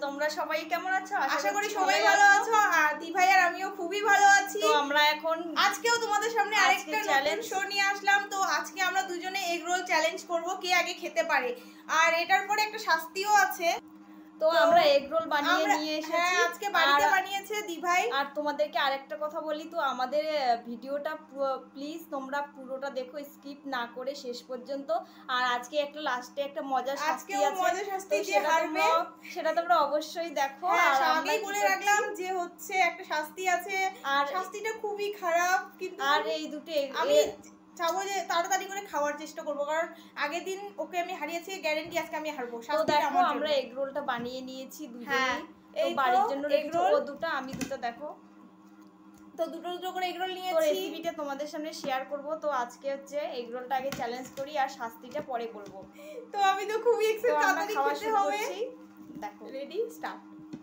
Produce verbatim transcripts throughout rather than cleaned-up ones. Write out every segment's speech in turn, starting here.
তোমরা সবাই কেমন আছো? আশা করি সবাই ভালো আছো। আর দি ভাই আর আমিও খুবই ভালো আছি। তো আমরা এখন আজকেও তোমাদের সামনে আরেকটা চ্যালেঞ্জ শো নিয়ে আসলাম। তো আজকে আমরা দুজনে এগ রোল চ্যালেঞ্জ করব, কে আগে খেতে পারে। আর এটার পরে একটা শাস্তিও আছে। তো আমরা এগ রোল বানিয়ে নিয়ে এসেছি। হ্যাঁ, আজকে বাড়িতে বানিয়েছে দি ভাই। আর তোমাদেরকে আরেকটা কথা বলি, তো আমাদের ভিডিওটা প্লিজ তোমরা পুরোটা দেখো, স্কিপ না করে শেষ পর্যন্ত। আর আজকে একটা লাস্টে একটা মজার শাস্তি আছে, মজার শাস্তি যে হারবে সেটা তোমরা অবশ্যই দেখো। আর আগেই বলে রাখলাম যে হচ্ছে একটা শাস্তি আছে, আর শাস্তিটা খুবই খারাপ। কিন্তু আর এই দুটো আমি চাবো যে তাড়াতাড়ি করে খাওয়ার চেষ্টা করবো, কারণ আগের দিন ওকে আমি হারিয়েছি, গ্যারান্টি আজকে আমি হারবো। তো দেখো আমরা এগ রোলটা বানিয়ে নিয়েছি দুজনেই। এই বাড়ির জন্য এগ রোল দুটো, আমি দুটো। দেখো তো দুটো দুটো করে এগ রোল নিয়েছি। তো রেসিপিটা তোমাদের সামনে শেয়ার করব। তো আজকে হচ্ছে এগ রোলটা আগে চ্যালেঞ্জ করি, আর শাস্তিটা পরে বলবো। তো আমি তো খুবই এক্সাইটেড, তাড়াতাড়ি খেতে হবে। দেখো, রেডি, স্টার্ট।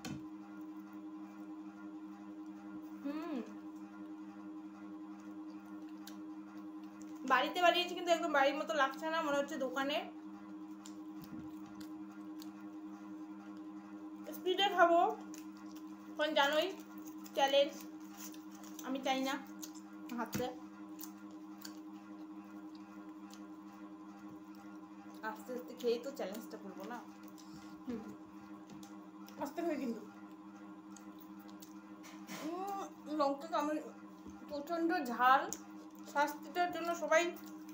হুম, বাড়িতে বানিয়েছি কিন্তু একদম বাড়ির মতো লাগছে না, মনে হচ্ছে দোকানে। স্পিডে খাবো, কারণ জানোই চ্যালেঞ্জ, আমি চাই না হাতে। আস্তে আস্তে খেয়েই তো চ্যালেঞ্জটা করবো না। হুম, আস্তে করে কিন্তু লঙ্কা কামড়, প্রচন্ড ঝাল। শাস্তিটার জন্য সবাই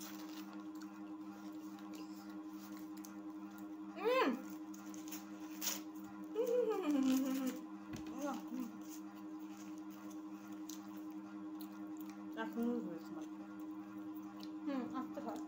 হুম হুম আস্তে খা।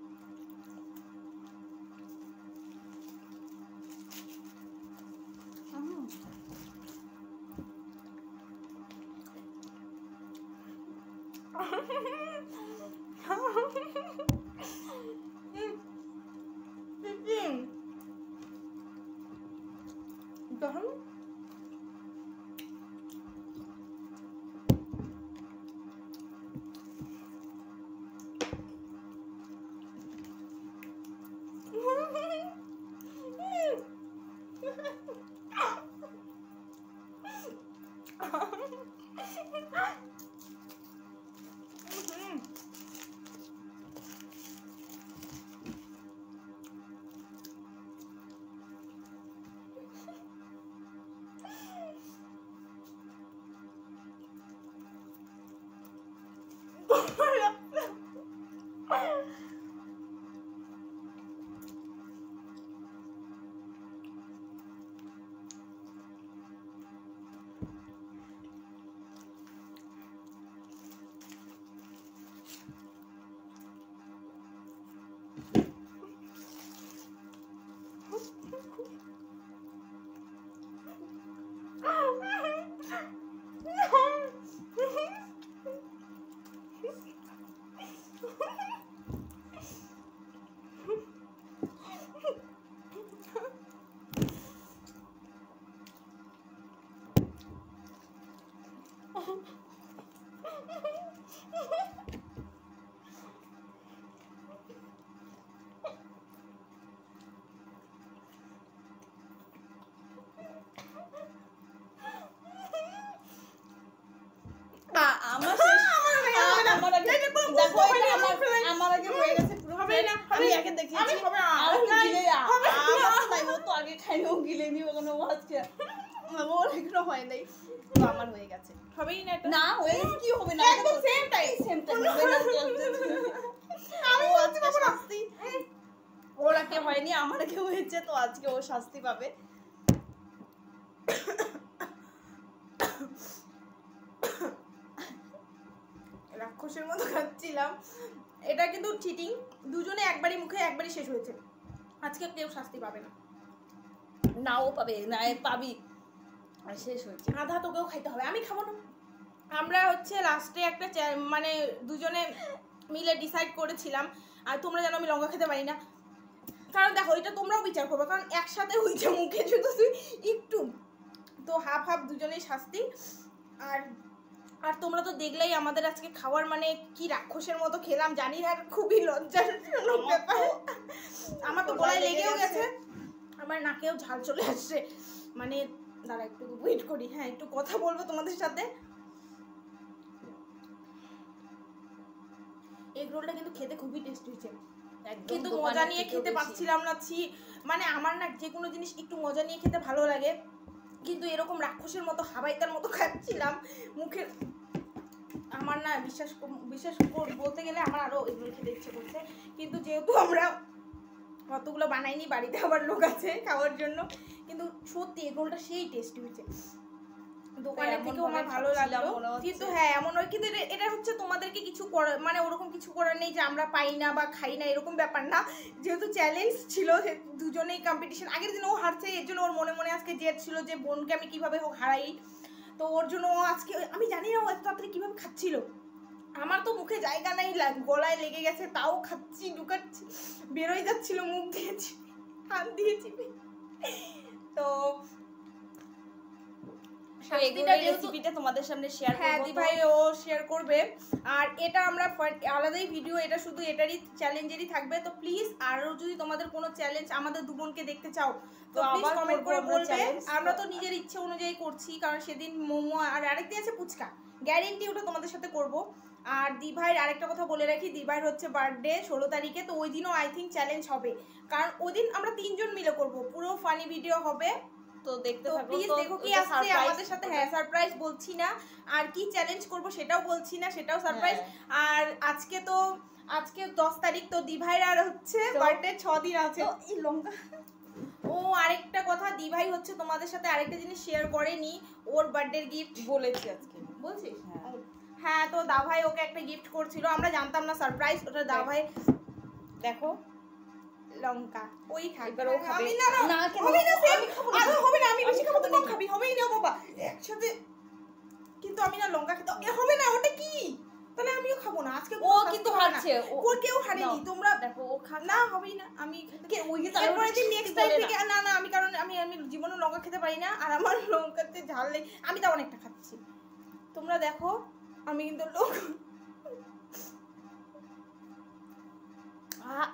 তখন আমার আমার আগে দেখো, আমার আমার আগে হয়ে গেছে পুরো। হবে না, আমি আগে দেখিয়েছি। আর গিলে আমার তাই ও তো আগে খাইনি, ও গিলে নি ওখানে আজকে ওর এখনো হয় নাই। তো আমার হয়ে গেছে। হবেই না এটা। না হয়ে গেছে, কি হবে না, একদম সেম টাইম সেম টাইম হবে না। আমি আজকে শাস্তি, ওর আগে হয়নি, আমার আগে হয়েছে, তো আজকে ও শাস্তি পাবে। রাক্ষসের মতো খাচ্ছিলাম। এটা কিন্তু চিটিং, দুজনে একবারই মুখে একবারই শেষ হয়েছে। আজকে কেউ শাস্তি পাবে না। নাও পাবে, না পাবি, আর শেষ হয়েছে। আধা তোকেও খাইতে হবে, আমি খাবো না। আমরা হচ্ছে লাস্টে একটা মানে দুজনে মিলে ডিসাইড করেছিলাম, আর তোমরা জানো আমি লঙ্কা খেতে পারি না। কারণ দেখো, এটা তোমরাও বিচার করবে, কারণ একসাথে হয়েছে মুখে শুধু তুই একটু, তো হাফ হাফ দুজনেই শাস্তি। আর আর তোমরা তো দেখলেই আমাদের আজকে খাওয়ার মানে কি রাক্ষসের মতো খেলাম, জানি না, খুবই লজ্জাজনক ব্যাপার। আমার তো গলায় লেগেও গেছে। আমার নাকেও ঝাল চলে আসছে, মানে দাঁড়া একটু ওয়েট করি। হ্যাঁ একটু কথা বলবো তোমাদের সাথে। এগ রোলটা কিন্তু খেতে খুবই টেস্টি হয়েছে, কিন্তু মজা নিয়ে খেতে পারছিলাম না। ছি মানে আমার না যে কোনো জিনিস একটু মজা নিয়ে খেতে ভালো লাগে, কিন্তু এরকম রাক্ষসের মতো হাবাইতার মতো খাচ্ছিলাম মুখে। আমার না বিশ্বাস বিশ্বাস বলতে গেলে আমার আরও এগুলো খেতে ইচ্ছে করছে, কিন্তু যেহেতু আমরা অতগুলো বানাইনি, বাড়িতে আবার লোক আছে খাওয়ার জন্য, কিন্তু সত্যি এগুলোটা সেই টেস্টি হয়েছে। দোকানের থেকেও আমার ভালো লাগলো, কিন্তু হ্যাঁ এমন হয়। কিন্তু এটা হচ্ছে তোমাদেরকে কিছু করার মানে ওরকম কিছু করার নেই যে আমরা পাই না বা খাই না, এরকম ব্যাপার না। যেহেতু চ্যালেঞ্জ ছিল, দুজনেই কম্পিটিশন, আগের দিন ও হারছে, এর জন্য ওর মনে মনে আজকে জেদ ছিল যে বোনকে আমি কিভাবে হারাই। তো ওর জন্য আজকে আমি জানি না ও এত তাড়াতাড়ি কিভাবে খাচ্ছিল, আমার তো মুখে জায়গা নাই, গলায় লেগে গেছে, তাও খাচ্ছি, ঢুকাচ্ছি, বেরোয় যাচ্ছিল মুখ দিয়েছি, হাত দিয়েছি। তো রেসিপিটা তোমাদের সামনে শেয়ার করব, হ্যাঁ দিভাই ও শেয়ার করবে। আর এটা আমরা আলাদাই ভিডিও, এটা শুধু এটারই চ্যালেঞ্জেরই থাকবে। তো প্লিজ আরো যদি তোমাদের কোনো চ্যালেঞ্জ আমাদের দুবোনকে দেখতে চাও তো প্লিজ কমেন্ট করে বলবে। আমরা তো নিজের ইচ্ছে অনুযায়ী করছি, কারণ সেদিন মোমো আর আরেকদিন আছে ফুচকা, গ্যারেন্টি ওটা তোমাদের সাথে করব। আর দিভাইয়ের আরেকটা কথা বলে রাখি, দিভাইয়ের হচ্ছে বার্থডে ষোলো তারিখে, তো ওই দিনও আই থিঙ্ক চ্যালেঞ্জ হবে, কারণ ওই দিন আমরা তিনজন মিলে করব, পুরো ফানি ভিডিও হবে। তো দেখতে থাকো, প্লিজ দেখো কি আসছে আমাদের সাথে। হ্যাঁ সারপ্রাইজ বলছি না, আর কি চ্যালেঞ্জ করব সেটাও বলছি না, সেটাও সারপ্রাইজ। আর আজকে তো আজকে দশ তারিখ, তো দিভাইয়ের আর হচ্ছে বার্থডে ছ দিন আছে। এই লঙ্কা ও আরেকটা কথা, দিভাই হচ্ছে তোমাদের সাথে আরেকটা জিনিস শেয়ার করেনি, ওর বার্থডের গিফট বলেছি আজকে, বলছিস? হ্যাঁ তো দাভাই ওকে একটা গিফট করছিল, আমরা জানতাম না সারপ্রাইজ, ওটা দাভাই দেখো লঙ্কা ওই খাবে, ও খাবে। আমি না না হবে না, আমি খাবো না, আরে হবে না, আমি বেশি খাবো তো কম খাবি, হবেই না বাবা একসাথে। কিন্তু আমি না লঙ্কা খেতে এ হবে না, ওটা কি? তাহলে আমিও খাবো না আজকে। ও কিন্তু হারছে, ও কেউ হারেনি, তোমরা দেখো ও খা না, হবেই না। আমি কে ওই যে তারপরে দিন নেক্সট টাইম থেকে না না আমি, কারণ আমি আমি জীবনে লঙ্কা খেতে পারি না, আর আমার লঙ্কাতে ঝাল নেই, আমি তো অনেকটা খাচ্ছি। তোমরা দেখো আমি কিন্তু লোক আ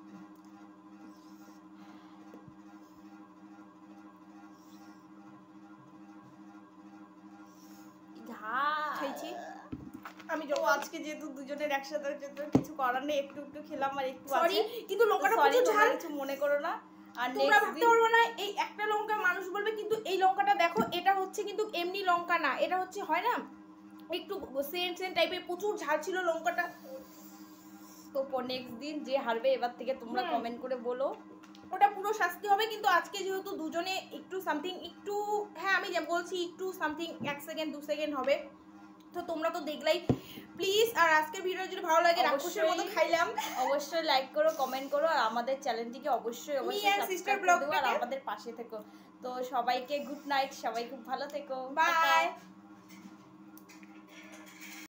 খাইছি আমি। যখন আজকে যেহেতু দুজনের একসাথে কিছু করার নেই, একটু একটু খেলাম আর একটু সরি, কিন্তু লঙ্কাটা প্রচুর ঝাল, কিছু মনে করো না। আর তোমরা ভাবতে পারবে না এই একটা লঙ্কা মানুষ বলবে, কিন্তু এই লঙ্কাটা দেখো, এটা হচ্ছে কিন্তু এমনি লঙ্কা না, এটা হচ্ছে হয় না একটু সেন্ট সেন্ট টাইপের, প্রচুর ঝাল ছিল লঙ্কাটা। তো নেক্সট দিন যে হারবে এবার থেকে তোমরা কমেন্ট করে বলো, ওটা পুরো শাস্তি হবে। কিন্তু আজকে যেহেতু দুজনে একটু সামথিং একটু, হ্যাঁ আমি বলছি একটু সামথিং এক সেকেন্ড দু সেকেন্ড হবে, তো তোমরা তো দেখলাই প্লিজ। আর আজকের ভিডিও যদি ভালো লাগে, রাক্ষসের মতো খাইলাম, অবশ্যই লাইক করো, কমেন্ট করো, আর আমাদের চ্যানেলটিকে অবশ্যই অবশ্যই সাবস্ক্রাইব করে দিও, আর আমাদের পাশে থেকো। তো সবাইকে গুড নাইট, সবাই খুব ভালো থেকো, বাই।